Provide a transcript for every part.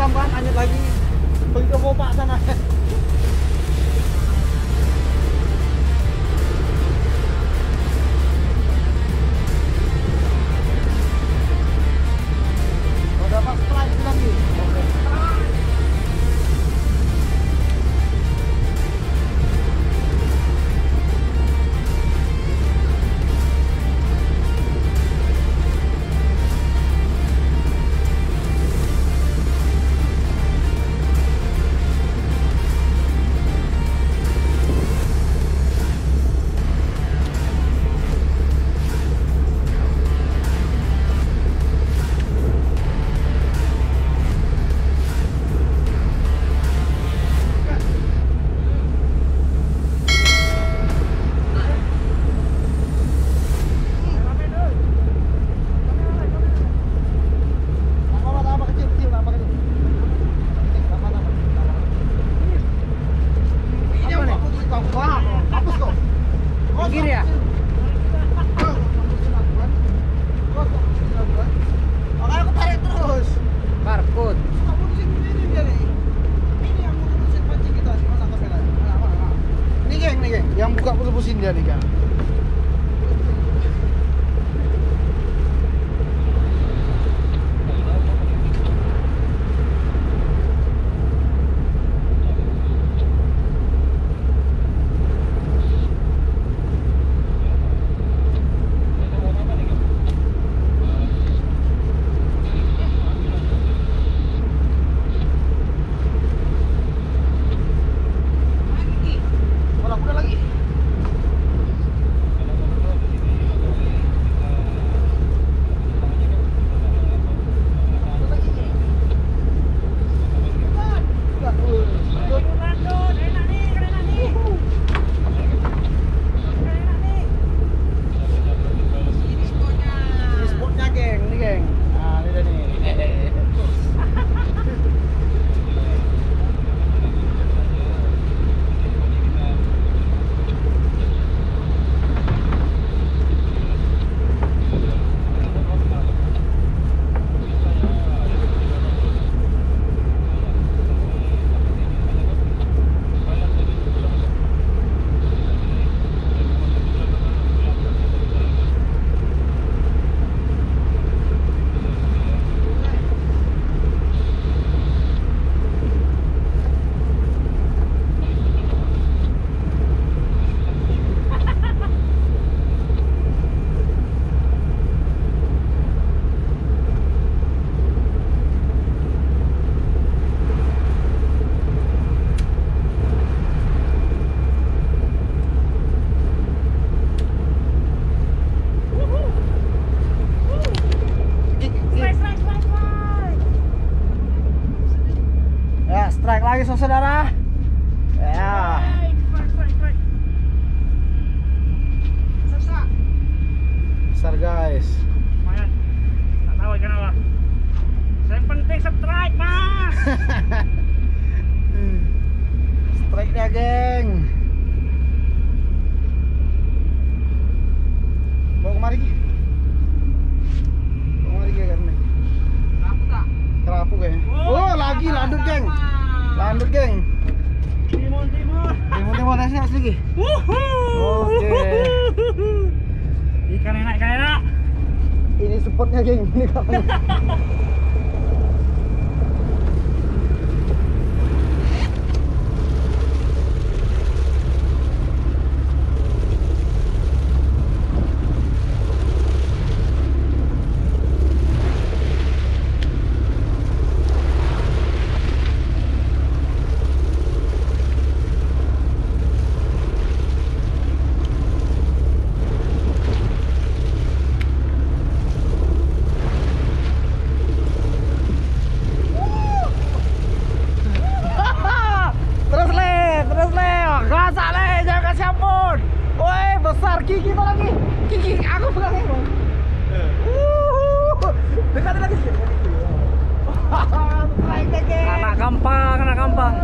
pelan-pelan lanjut lagi. Begitu mau Pak sana. Udah pas pelan lagi. Kiri ya? Makanya aku tarik terus. Barcode. Suka putusin ini dia nih. Ini yang mau putusin pancing kita sih, masa kesana. Mana. Ini geng, yang buka putusin dia nih, Kang. Udah lagi. Ini spotnya geng, ini geng. Nah, ini dia nih. Ya, strike lagi saudara. Ya. Besar guys. Lumayan. Tak tahu kenapa. Yang penting strike, Mas. Strike dia, geng. Bawa kemari Ki. Bawa kemari Ki kan nih. Kerapu kayaknya. Oh, lagi landut, geng. Landut, geng. Timon. Timon nasi lagi. Oke. Ikan enak. Ini spotnya, geng. Ini kapan? besar Kiki kita lagi. Kiki, aku pegang ini. Dekat lagi sih. Anak gampang, anak gampang.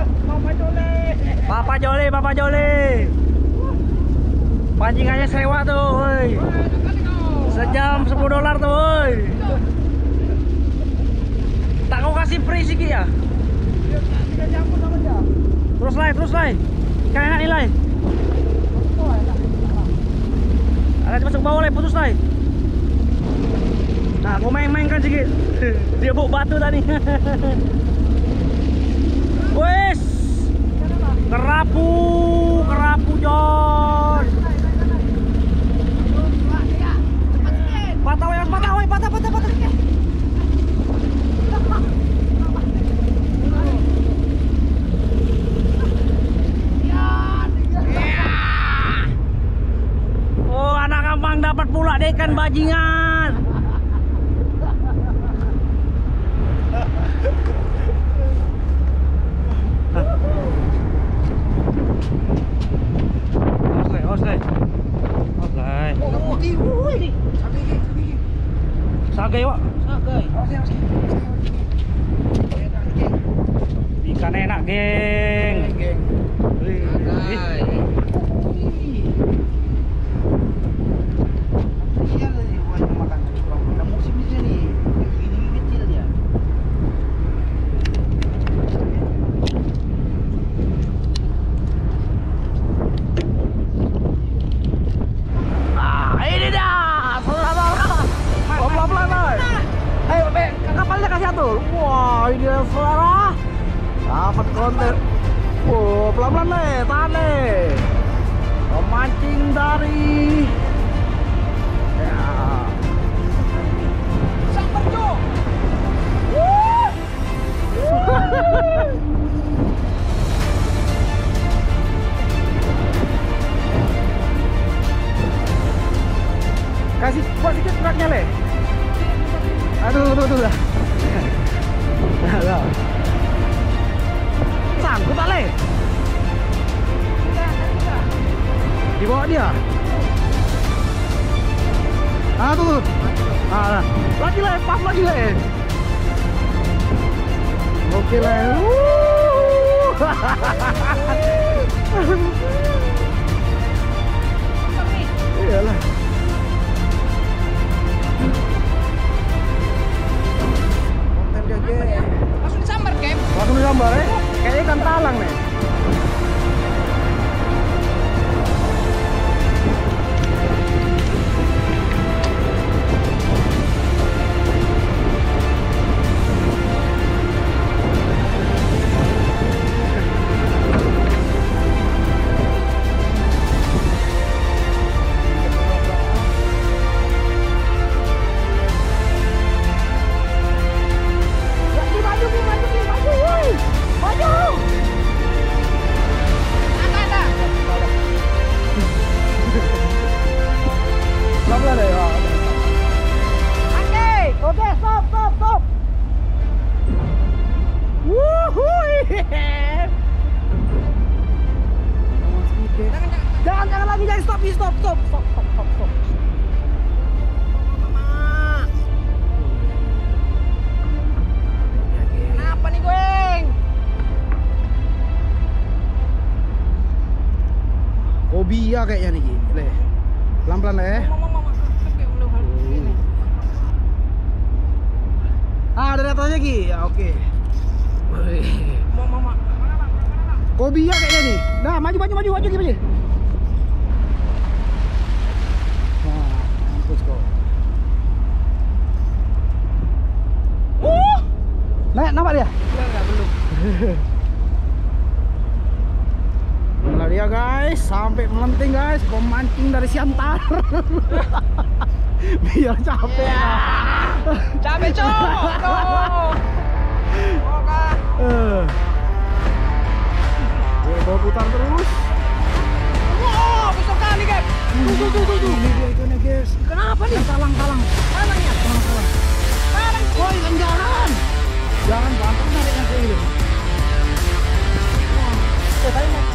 Papa Jole. Pancingannya sewa tuh, woi. Sejam $10 tuh, woi. Tak kau kasih free sikit ya. Dia campur sama dia. Terus lai. Ikan enak nih lai. Ada masuk bawah lai, putus lai. Nah, kau main-mainkan sikit. Dia bawa batu tadi. Wes. Kerapu John. Patah. Oh, anak kampang dapat pula deh ikan bajingan. Sagai wak. Ikan enak geng. Wah, ini saudara dapat konten. Wow, pelan-pelan nih, tahan nih. Memancing dari ya. Samper Jo. Kasih buat sedikit beratnya le. Aduh. Sangkut tak le? Di bawah dia. Tuh. Lagi le, pas lagi le. Oke le. Iyalah. Langsung disambar ya? Kayaknya ikan talang nih. Jangan lagi, jangan stop. Kenapa nih goeng? Kobia kayaknya nih, le. Pelan-pelan le. Ada datanya Ki. Ya oke. Kobia kayaknya nih. Nah, maju Ki. Mampus kok. Nek, nampak dia? Enggak, belum. Nah dia guys, sampai melenting guys, pemancing dari Siantar. Biar capek. Capek cowok. Bawa putar terus. Wow, besar kali guys. Tuh. Ini dia ikannya guys. Kenapa nih? Talang. Talangnya. Talang. Oh, ikan jalan. Jangan gampang nariknya kayak gitu. Wah, tadi mau.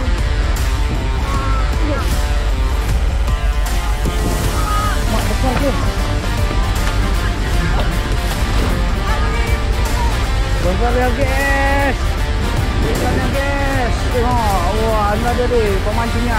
Mak besar guys. Besar ya guys. Ikannya guys. Wah, ini ada deh pemancingnya.